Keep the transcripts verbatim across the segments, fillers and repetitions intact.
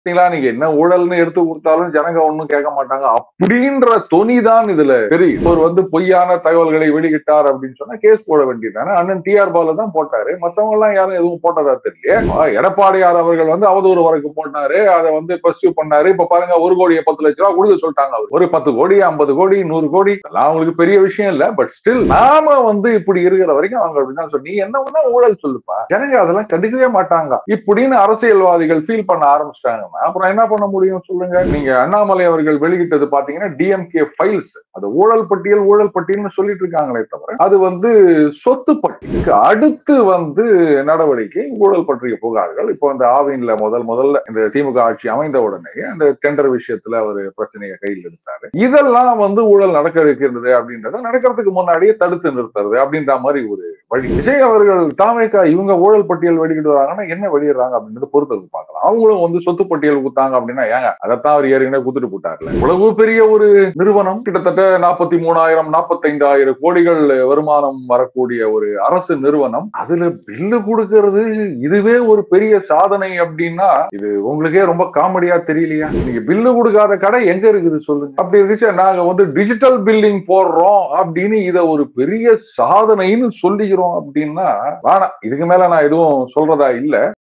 சரிங்களா, நீங்க என்ன ஊழல்னு எடுத்து கொடுத்தாலும் ஜனங்க ஒண்ணும் கேட்க மாட்டாங்க அப்படின்ற தொனிதான் இதுல தெரியும். ஒரு வந்து பொய்யான தகவல்களை வெளியிட்டார் அப்படின்னு சொன்னா கேஸ் போட வேண்டியதானே. அண்ணன் டி ஆர் பாலு தான் போட்டாரு, மத்தவங்க எல்லாம் யாரும் எதுவும் போட்டதா தெரியல. எடப்பாடியார் அவர்கள் வந்து அவதூறு வழக்கு போட்டாரு, அதை வந்து பர்சியூ பண்ணாரு. இப்ப பாருங்க, ஒரு கோடியை பத்து லட்சம் ரூபாய் கொடுக்க சொல்லிட்டாங்க. அவர் ஒரு பத்து கோடி ஐம்பது கோடி நூறு கோடி எல்லாம் அவங்களுக்கு பெரிய விஷயம் இல்ல. பட் ஸ்டில் நாம வந்து இப்படி இருக்கிற வரைக்கும் அவங்க அப்படிதான் சொல்லி, நீ என்ன ஒண்ணா ஊழல் சொல்லுப்பா, ஜனங்க அதெல்லாம் கண்டுக்கவே மாட்டாங்க இப்படின்னு அரசியல்வாதிகள் ஃபீல் பண்ண ஆரம்பிச்சிட்டாங்க. அப்புறம் என்ன பண்ண முடியும் சொல்லுங்க. நீங்க அண்ணாமலை அவர்கள் வெளியிட்டது பாத்தீங்கன்னா டிஎம்கே ஃபைல்ஸ், அது ஊழல் பட்டியல் ஊழல் பட்டியல்னு சொல்லிட்டு இருக்காங்களே தவிர அது வந்து சொத்து பட்டியலுக்கு அடுத்து வந்து நடவடிக்கை ஊழல் பற்றிய புகார்கள். இப்போ அந்த ஆவின்ல முதல் முதல்ல இந்த திமுக ஆட்சி அமைந்த உடனே அந்த டெண்டர் விஷயத்துல ஒரு பிரச்சனையை கையில் எடுத்தாரு. இதெல்லாம் வந்து ஊழல் நடக்க இருக்கிறது அப்படின்றத நடக்கிறதுக்கு முன்னாடியே தடுத்து நிறுத்துறது அப்படின்ற மாதிரி ஒரு வழி. விஜய் அவர்கள் தாமேக்கா இவங்க ஊழல் பட்டியல் வெளியிட்டு வராங்கன்னா என்ன வெளியிடுறாங்க அப்படின்றது பொறுத்தது பார்க்கலாம். அவங்களும் வந்து சொத்து பட்டியல் குத்தாங்க அப்படின்னா ஏங்க அதைத்தான் அவர் ஏற்கனவே குத்துட்டு போட்டார்ல. இவ்வளவு பெரிய ஒரு நிறுவனம், கிட்டத்தட்ட நாற்பத்தி மூணாயிரம் நாற்பத்தி ஐந்தாயிரம் கோடிகள் வருமானம் வரக்கூடிய ஒரு அரசு நிறுவனம், அதுல பில்லு கொடுக்கிறது இதுவே ஒரு பெரிய சாதனை அப்படின்னா இது உங்களுக்கே ரொம்ப காமெடியா தெரியலையா? நீங்க பில்லு கொடுக்காத கடை எங்க இருக்குது சொல்லுங்க. அப்படி இருந்துச்சு நாங்க வந்து டிஜிட்டல் பில்லிங் போடுறோம் அப்படின்னு இத ஒரு பெரிய சாதனைன்னு சொல்லிக்கிறோம் அப்படின்னா வேணாம், இதுக்கு மேல நான் எதுவும் சொல்றதா இல்ல.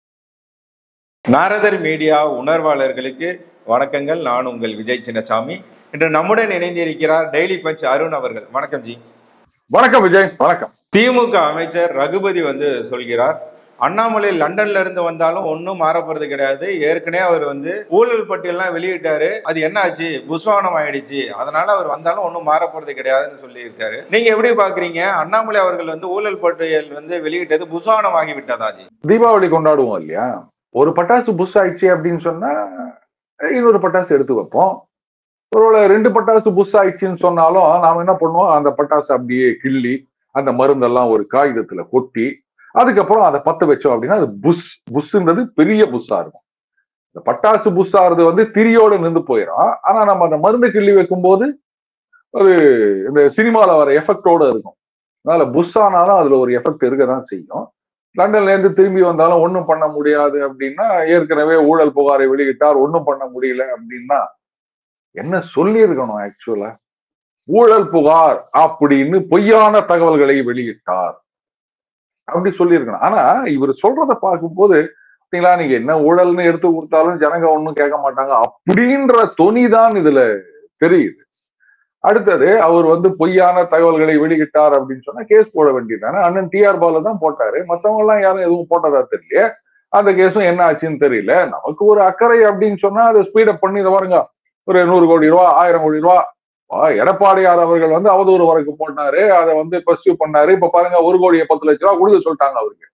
நாரதர் மீடியா உணர்வாளர்களுக்கு வணக்கங்கள். நான் உங்கள் விஜய் சின்னசாமி. இன்று நம்முடன் இணைந்திருக்கிறார் டெய்லி பஞ்ச் அருண் அவர்கள். வணக்கம் ஜி. வணக்கம் விஜய். வணக்கம். திமுக அமைச்சர் ரகுபதி வந்து சொல்கிறார், அண்ணாமலை லண்டன்ல இருந்து வந்தாலும் ஒன்னும் மாறப்போறது கிடையாது, ஏற்கனவே அவர் வந்து ஊழல் பட்டியல்லாம் வெளியிட்டாரு, அது என்ன ஆச்சு, புஸ்வானம் ஆயிடுச்சு, அதனால அவர் வந்தாலும் ஒன்னும் மாறப்போறது கிடையாதுன்னு சொல்லி இருக்காரு. நீங்க எப்படி பாக்குறீங்க? அண்ணாமலை அவர்கள் வந்து ஊழல் பட்டியல் வந்து வெளியிட்டது புஸ்வானம் ஆகி விட்டதா ஜி? தீபாவளி கொண்டாடுவோம் இல்லையா, ஒரு பட்டாசு புஷ் ஆயிடுச்சு அப்படின்னு சொன்னா இன்னொரு பட்டாசு எடுத்து வைப்போம். ஒருவேளை ரெண்டு பட்டாசு புஷ் ஆயிடுச்சுன்னு சொன்னாலும் நாம என்ன பண்ணுவோம், அந்த பட்டாசு அப்படியே கிள்ளி அந்த மருந்தெல்லாம் ஒரு காகிதத்துல கொட்டி அதுக்கப்புறம் அதை பத்த வச்சோம் அப்படின்னா அது புஷ். புஷ்ன்றது பெரிய புஷ்ஷா இருக்கும். இந்த பட்டாசு புஷ் ஆறது வந்து திரியோட நின்று போயிடும். ஆனா நம்ம அந்த மருந்து கிள்ளி வைக்கும் போது அது இந்த சினிமால வர எஃபெக்டோட இருக்கும். அதனால புஷ் ஆனாலும் அதுல ஒரு எஃபெக்ட் இருக்கதான் செய்யும். லண்டன்ல இருந்து திரும்பி வந்தாலும் ஒன்னும் பண்ண முடியாது அப்படின்னா, ஏற்கனவே ஊழல் புகாரை வெளியிட்டார், ஒன்னும் பண்ண முடியல அப்படின்னா என்ன சொல்லி இருக்கணும்? ஆக்சுவலா ஊழல் புகார் அப்படின்னு பொய்யான தகவல்களை வெளியிட்டார் அப்படி சொல்லி இருக்கணும். ஆனா இவர் சொல்றத பார்க்கும்போது நீங்க என்ன ஊழல்னு எடுத்து கொடுத்தாலும் ஜனங்க ஒன்னும் கேட்க மாட்டாங்க அப்படின்ற தொனிதான் இதுல தெரியுது. அடுத்தது அவர் வந்து பொய்யான தகவல்களை வெளியிட்டார் அப்படின்னு சொன்னா கேஸ் போட வேண்டியதானே. அண்ணன் டி ஆர் பாலு தான் போட்டாரு, மத்தவங்க எல்லாம் யாரும் எதுவும் போட்டதா தெரியல. அந்த கேஸும் என்ன ஆச்சுன்னு தெரியல. நமக்கு ஒரு அக்கறை அப்படின்னு சொன்னா அதை ஸ்பீடப் பண்ணி இதை பாருங்க, ஒரு நூறு கோடி ரூபா ஆயிரம் கோடி ரூபா எடப்பாடியார் அவர்கள் வந்து அவதூறு வழக்கு போட்டாரு, அதை வந்து பர்சியூ பண்ணாரு. இப்ப பாருங்க, ஒரு கோடியை பத்து லட்சம் ரூபாய் கொடுக்க சொல்லிட்டாங்க அவருக்கு.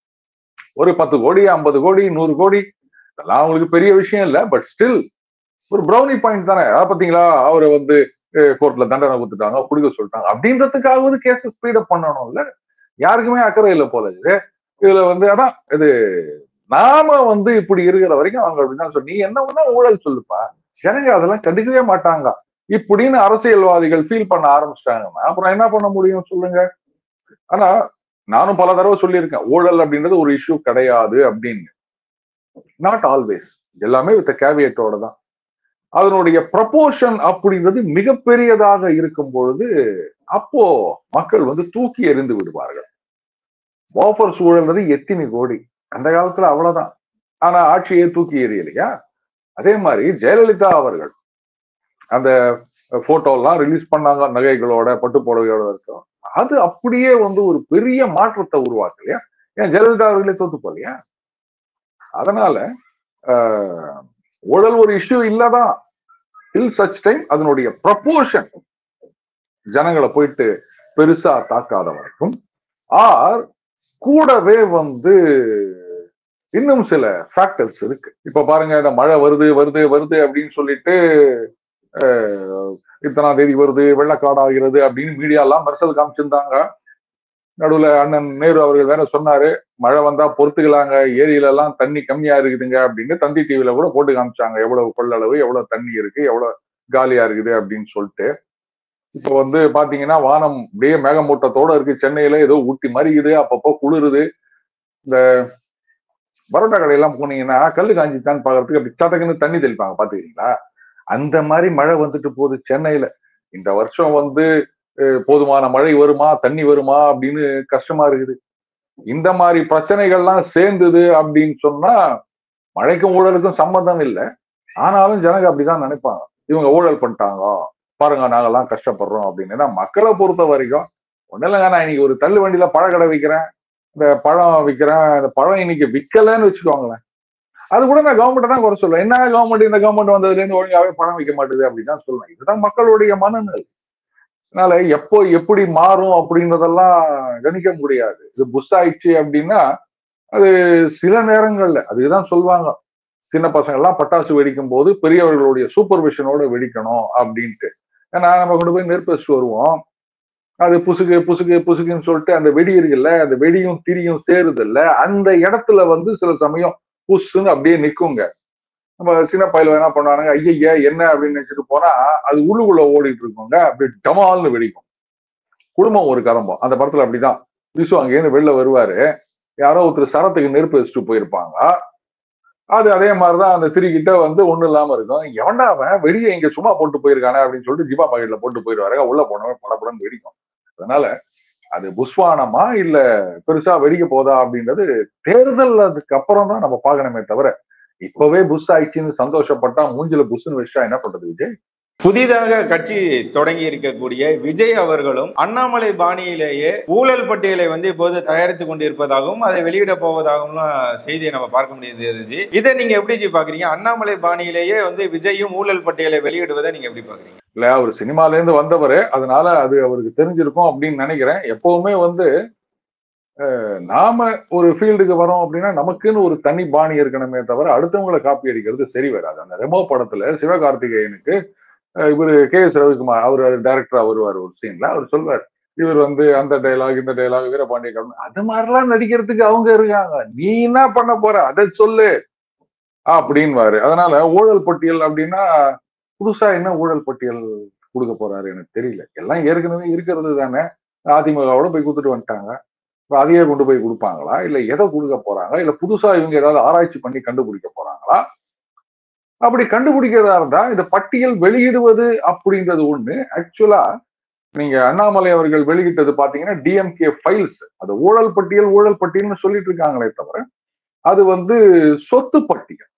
ஒரு பத்து கோடி ஐம்பது கோடி நூறு கோடி எல்லாம் அவங்களுக்கு பெரிய விஷயம் இல்ல. பட் ஸ்டில் ஒரு ப்ரௌனி பாயிண்ட் தானே. அதை பாத்தீங்களா, அவரை வந்து கோர்ட்ல தண்டனை கொடுத்துட்டாங்க, கொடுக்க சொல்லிட்டாங்க அப்படின்றதுக்காவது கேஸ் ஸ்பீடப் பண்ணணும்ல. யாருக்குமே அக்கறை இல்லை போல இது. இதுல வந்து அதான் இது நாம வந்து இப்படி இருக்கிற வரைக்கும் அவங்க அப்படிதான் சொல்லி, நீ என்ன ஒண்ணா ஊழல் சொல்லுப்பா, ஜனங்க அதெல்லாம் கண்டுக்கவே மாட்டாங்க இப்படின்னு அரசியல்வாதிகள் ஃபீல் பண்ண ஆரம்பிச்சிட்டாங்கன்னா அப்புறம் என்ன பண்ண முடியும் சொல்லுங்க. ஆனா நானும் பல தடவை சொல்லியிருக்கேன், ஊழல் அப்படின்றது ஒரு இஷ்யூ கிடையாது அப்படின்னு. நாட் ஆல்வேஸ், எல்லாமே வித் கேவியட்டோட தான். அதனுடைய ப்ரப்போர்ஷன் அப்படின்றது மிகப்பெரியதாக இருக்கும் பொழுது அப்போ மக்கள் வந்து தூக்கி எறிந்து விடுவார்கள். வாஃபர் சூழல்றது எத்தனை கோடி அந்த காலத்துல அவ்வளவுதான். ஆனா ஆட்சியை தூக்கி எறியலையா? அதே மாதிரி ஜெயலலிதா அவர்கள் அந்த போட்டோ எல்லாம் ரிலீஸ் பண்ணாங்க, நகைகளோட பட்டு புடவையோட இருக்கும். அது அப்படியே வந்து ஒரு பெரிய மாற்றத்தை உருவாக்கலையா? ஏன் ஜெயலலிதா அவர்களே தோத்து போலையா? அதனால ஊழல் ஒரு இஷ்யூ இல்லதான் டில் சச் டைம் அதனுடைய ப்ரப்போர்ஷன் ஜனங்களை போயிட்டு பெருசா தாக்காத வரைக்கும். ஆர் கூடவே வந்து இன்னும் சில ஃபேக்டர்ஸ் இருக்கு. இப்ப பாருங்க, இந்த மழை வருது வருது வருது அப்படின்னு சொல்லிட்டு இத்தனாம் தேதி வருது, வெள்ளக்காடு ஆகிறது அப்படின்னு மீடியா எல்லாம் மெர்சல் காமிச்சிருந்தாங்க. நடுவுல அண்ணன் நேரு அவர்கள் வேற சொன்னாரு, மழை வந்தா பொறுத்துக்கலாங்க, ஏரியில எல்லாம் தண்ணி கம்மியா இருக்குதுங்க அப்படின்னு தந்தி டிவில கூட போட்டு காமிச்சாங்க, எவ்வளவு கொள்ளளவு, எவ்வளவு தண்ணி இருக்கு, எவ்வளவு காலியா இருக்குது அப்படின்னு சொல்லிட்டு. இப்ப வந்து பாத்தீங்கன்னா வானம் அப்படியே மேகமூட்டத்தோட இருக்கு. சென்னையில ஏதோ ஊட்டி மறிக்குது, அப்பப்போ குளிருது. இந்த பரோட்டா கடையெல்லாம் போனீங்கன்னா கல்லு காஞ்சித்தான் பாக்குறதுக்கு அப்படி சதக்குன்னு தண்ணி தெளிப்பாங்க பாத்துக்கிறீங்களா? அந்த மாதிரி மழை வந்துட்டு போகுது சென்னையில. இந்த வருஷம் வந்து போதுமான மழை வருமா, தண்ணி வருமா அப்படின்னு கஷ்டமா இருக்குது. இந்த மாதிரி பிரச்சனைகள்லாம் சேர்ந்தது அப்படின்னு சொன்னா மழைக்கும் ஊழலுக்கும் சம்பந்தம் இல்லை. ஆனாலும் ஜனங்க அப்படிதான் நினைப்பாங்க, இவங்க ஊழல் பண்ணிட்டாங்க பாருங்க நாங்கெல்லாம் கஷ்டப்படுறோம் அப்படின்னு. மக்களை பொறுத்த வரைக்கும் ஒன்னும் இல்லைங்க, நான் இன்னைக்கு ஒரு தள்ளு வண்டியில பழக்கடை விற்கிறேன், இந்த பழம் விற்கிறேன், இந்த பழம் இன்னைக்கு விற்கலன்னு வச்சுக்கோங்களேன், அது கூட நான் கவர்மெண்ட் தான் குறை சொல்லுவேன். என்ன கவர்மெண்ட், இந்த கவர்மெண்ட் வந்ததுல இருந்து ஒழுங்காவே பணம் விற்க மாட்டுது அப்படின்னு தான் சொல்லுவேன். இதுதான் மக்களுடைய மனநிலை. அதனால எப்போ எப்படி மாறும் அப்படின்றதெல்லாம் கணிக்க முடியாது. இது புஷ் ஆயிடுச்சு அப்படின்னா அது சில நேரங்கள்ல அதுதான் சொல்லுவாங்க, சின்ன பசங்க எல்லாம் பட்டாசு வெடிக்கும் போது பெரியவர்களுடைய சூப்பர்விஷனோட வெடிக்கணும் அப்படின்ட்டு. ஏன்னா நம்ம கொண்டு போய் நெருப்பு வச்சுட்டு வருவோம், அது புசுகு புசுகு புசுகுன்னு சொல்லிட்டு அந்த வெடி இருக்குல்ல, அந்த வெடியும் திரியும் சேருது இல்ல, அந்த இடத்துல வந்து சில சமயம் புஷ்ன்னு அப்படியே நிக்குங்க. நம்ம சின்ன பையில என்ன பண்ணுவாங்க, ஐயா என்ன அப்படின்னு நினைச்சிட்டு போனா அது உள்ளுக்குள்ள ஓடிட்டு இருக்கோங்க, அப்படியே டமால்னு வெடிக்கும். குடும்பம் ஒரு கிளம்பும். அந்த படத்துல அப்படிதான் விசு அங்கேருந்து வெளில வருவாரு, யாரோ ஒருத்தர் சரத்துக்கு நெருப்பு வச்சுட்டு போயிருப்பாங்க. அது அதே மாதிரிதான் அந்த திரிக்கிட்ட வந்து ஒண்ணும் இல்லாம இருக்கும். எவன்டா அவன் வெடியை இங்க சும்மா போட்டு போயிருக்கானே அப்படின்னு சொல்லிட்டு ஜிபா பாக்கெட்ல போட்டு போயிருவாரு. உள்ள போனவன் படப்படன்னு வெடிக்கும். அதனால அது புஷ்வானமா இல்ல பெருசா வெடிக்க போதா அப்படின்றது தேர்தல் அதுக்கு அப்புறம் தான் நம்ம பார்க்கணுமே தவிர, இப்பவே புஷ் ஆயிடுச்சுன்னு சந்தோஷப்பட்டா மூஞ்சில புஷ்ன்னு வச்சா என்ன பண்றது விஜய்? புதிதாக கட்சி தொடங்கி இருக்கக்கூடிய விஜய் அவர்களும் அண்ணாமலை பாணியிலேயே ஊழல் பட்டியலை வந்து இப்போது தயாரித்து கொண்டிருப்பதாகவும் அதை வெளியிட போவதாகவும் செய்தியை நம்ம பார்க்க முடியுது. இதை நீங்க எப்படி பாக்குறீங்க? அண்ணாமலை பாணியிலேயே வந்து விஜயும் ஊழல் பட்டியலை வெளியிடுவதை நீங்க எப்படி பாக்குறீங்க? இல்ல, அவர் சினிமால இருந்து வந்தவர், அதனால அது அவருக்கு தெரிஞ்சிருக்கும் அப்படின்னு நினைக்கிறேன். எப்பவுமே வந்து நாம ஒரு ஃபீல்டுக்கு வரோம் அப்படின்னா நமக்குன்னு ஒரு தனி பாணி இருக்கணுமே தவிர அடுத்தவங்களை காப்பி அடிக்கிறது சரி வராது. அந்த ரெமோ படத்துல சிவகார்த்திகேயனுக்கு இவர் கே எஸ் ரவிக்குமார் அவர் டைரக்டரா வருவார் ஒரு சீன்ல, அவர் சொல்வார் இவர் வந்து அந்த டைலாக் இந்த டைலாக் வீரபாண்டிய கடன் அது மாதிரிலாம் நடிக்கிறதுக்கு அவங்க இருக்காங்க, நீ என்ன பண்ண போற அதை சொல்லு அப்படின்வாரு. அதனால ஊழல் பட்டியல் அப்படின்னா புதுசா என்ன ஊழல் பட்டியல் கொடுக்க போறாரு எனக்கு தெரியல. எல்லாம் ஏற்கனவே இருக்கிறது தானே, அதிமுகவோட போய் கொடுத்துட்டு வந்துட்டாங்க, அதையே கொண்டு போய் கொடுப்பாங்களா, இல்ல எதை கொடுக்க போறாங்க, இல்ல புதுசா இவங்க ஏதாவது ஆராய்ச்சி பண்ணி கண்டுபிடிக்க போறாங்களா? அப்படி கண்டுபிடிக்கிறதா இருந்தா இந்த பட்டியல் வெளியிடுவது அப்படின்றது ஒண்ணு. ஆக்சுவலா நீங்க அண்ணாமலை அவர்கள் வெளியிட்டது பாத்தீங்கன்னா டிஎம்கே ஃபைல்ஸ், அது ஊழல் பட்டியல் ஊழல் பட்டியல்னு சொல்லிட்டு இருக்காங்களே தவிர அது வந்து சொத்து பட்டியல்.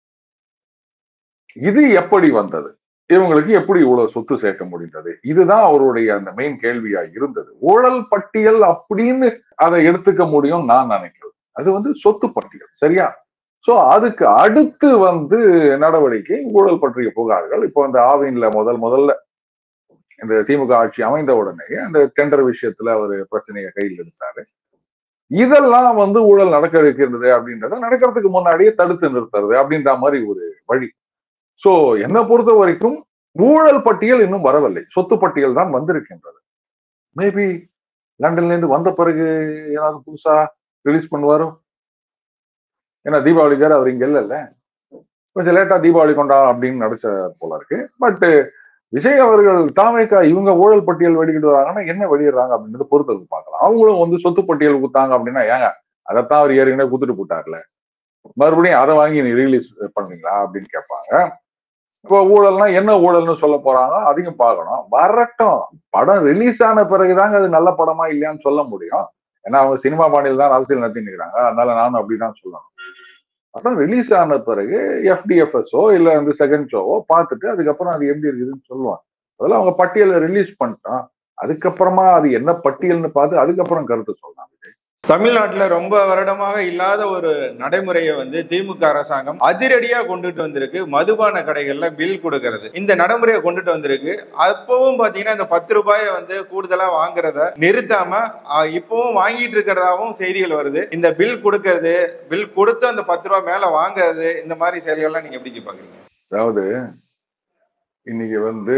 இது எப்படி வந்தது, இவங்களுக்கு எப்படி இவ்வளவு சொத்து சேர்க்க முடிந்தது, இதுதான் அவருடைய அந்த மெயின் கேள்வியா இருந்தது. ஊழல் பட்டியல் அப்படின்னு அதை எடுத்துக்க முடியும் நான் நினைக்கிறேன். அது வந்து சொத்து பட்டியல், சரியா? சோ அதுக்கு அடுத்து வந்து நடவடிக்கை ஊழல் பற்றிய புகார்கள். இப்போ இந்த ஆவின்ல முதல் முதல்ல இந்த திமுக ஆட்சி அமைந்த உடனே அந்த டெண்டர் விஷயத்துல ஒரு பிரச்சனையை கையில் எடுத்தாரு. இதெல்லாம் வந்து ஊழல் நடக்க இருக்கின்றது அப்படின்றத நடக்கிறதுக்கு முன்னாடியே தடுத்து நிறுத்துறது அப்படின்ற மாதிரி ஒரு வழி. சோ என்னை பொறுத்த வரைக்கும் ஊழல் பட்டியல் இன்னும் வரவில்லை, சொத்து பட்டியல் தான் வந்திருக்கின்றது. மேபி லண்டன்ல இருந்து வந்த பிறகு ஏதாவது புதுசா ரிலீஸ் பண்ணுவாரோ, ஏன்னா தீபாவளிக்கார அவர் இங்க இல்ல, கொஞ்சம் லேட்டா தீபாவளி கொண்டா அப்படின்னு நடிச்ச போல இருக்கு. பட் விஜய் அவர்கள் தாவேக்கா இவங்க ஊழல் பட்டியல் வெளியிடுவாங்கன்னா என்ன வெளியிடுறாங்க அப்படின்றத பொறுத்தது பார்க்கலாம். அவங்களும் வந்து சொத்து பட்டியல் கொடுத்தாங்க அப்படின்னா ஏங்க அதைத்தான் அவர் ஏற்கனவே குடுத்துட்டு போட்டார்ல, மறுபடியும் அதை வாங்கி நீ ரிலீஸ் பண்ணீங்களா அப்படின்னு கேட்பாங்க. இப்போ ஊழல்னா என்ன ஊழல்னு சொல்ல போறாங்க, அதையும் பார்க்கணும். வரட்டும், படம் ரிலீஸ் ஆன பிறகுதாங்க அது நல்ல படமா இல்லையான்னு சொல்ல முடியும். ஏன்னா அவங்க சினிமா பாணியில் தான் அரசியல் நடத்தி நிற்கிறாங்க, அதனால நானும் அப்படிதான் சொல்லணும். படம் ரிலீஸ் ஆன பிறகு எஃப்டிஎஃப்எஸ்ஓ இல்ல வந்து செகண்ட் ஷோவோ பார்த்துட்டு அதுக்கப்புறம் அது எப்படி இருக்குதுன்னு சொல்லுவாங்க. அதெல்லாம் அவங்க பட்டியலை ரிலீஸ் பண்ணிட்டோம், அதுக்கப்புறமா அது என்ன பட்டியல்னு பார்த்து அதுக்கப்புறம் கருத்து சொல்லலாம். தமிழ்நாட்டுல ரொம்ப வருடமாக இல்லாத ஒரு நடைமுறையை வந்து திமுக அரசாங்கம் அதிரடியா கொண்டுட்டு வந்திருக்கு. மதுபான கடைகள்ல பில் கொடுக்கறது, இந்த நடைமுறையை கொண்டுட்டு வந்திருக்கு. அப்பவும் பாத்தீங்கன்னா இந்த பத்து ரூபாயை வந்து கூடுதலா வாங்குறத நிறுத்தாம இப்பவும் வாங்கிட்டு இருக்கிறதாவும் செய்திகள் வருது. இந்த பில் கொடுக்கறது, பில் கொடுத்து அந்த பத்து ரூபாய் மேல வாங்குறது, இந்த மாதிரி செயல்கள்லாம் நீங்க எப்படி பாக்குறீங்க? அதாவது இன்னைக்கு வந்து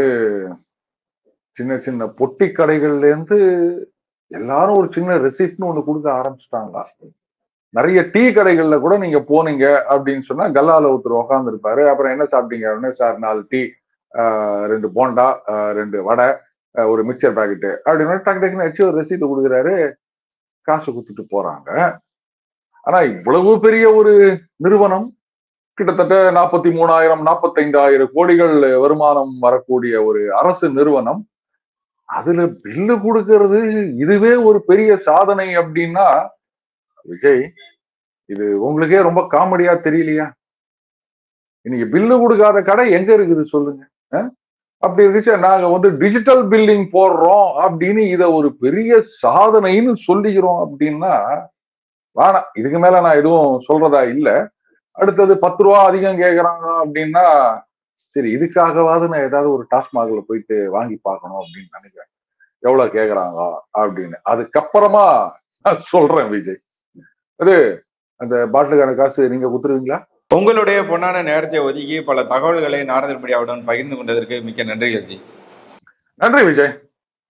சின்ன சின்ன பொட்டி கடைகள்ல இருந்து எல்லாரும் ஒரு சின்ன ரெசிப்ட்னு ஒண்ணு கொடுக்க ஆரம்பிச்சுட்டாங்க. நிறைய டீ கடைகள்ல கூட நீங்க போனீங்க அப்படின்னு சொன்னா கல்லால ஒருத்தர் உட்கார்ந்து இருப்பாரு. அப்புறம் என்ன சாப்பிட்டீங்க அப்படின்னா, சார் நாலு டீ, ரெண்டு போண்டா, ரெண்டு வடை, ஒரு மிக்சர் பாக்கெட்டு அப்படின்னு டக்கு டக்குன்னு வச்சு ஒரு ரெசிப்ட் கொடுக்குறாரு, காசு கொடுத்துட்டு போறாங்க. ஆனா இவ்வளவு பெரிய ஒரு நிறுவனம், கிட்டத்தட்ட நாற்பத்தி மூணாயிரம் நாற்பத்தைந்தாயிரம் கோடிகள் வருமானம் வரக்கூடிய ஒரு அரசு நிறுவனம், அதுல பில்லு கொடுக்கறது இதுவே ஒரு பெரிய சாதனை அப்படின்னா, விஜய் இது உங்களுக்கே ரொம்ப காமெடியா தெரியலையா? இன்னைக்கு பில்லு கொடுக்காத கடை எங்க இருக்குது சொல்லுங்க. அப்படி இருந்துச்சு நாங்க வந்து டிஜிட்டல் பில்லிங் போடுறோம் அப்படின்னு இத ஒரு பெரிய சாதனைன்னு சொல்லிக்கிறோம் அப்படின்னா வேணாம். இதுக்கு மேல நான் எதுவும் சொல்றதா இல்ல. அடுத்தது பத்து ரூபா அதிகம் கேக்குறாங்க அப்படின்னா, சரி இதுக்காகவாது நான் ஏதாவது ஒரு டாஸ்மாக்ல போயிட்டு வாங்கி பார்க்கணும் அப்படின்னு நினைக்கிறேன். எவ்வளவு கேக்குறாங்க அப்படின்னு. அதுக்கப்புறமா நான் சொல்றேன் விஜய். அது அந்த பாட்டிலுக்கான காசு நீங்க குடுத்துருவீங்களா? உங்களுடைய பொன்னான நேரத்தை ஒதுக்கி பல தகவல்களை நாரதன் மீடியாவுடன் பகிர்ந்து கொண்டதற்கு மிக்க நன்றி. நன்றி விஜய்.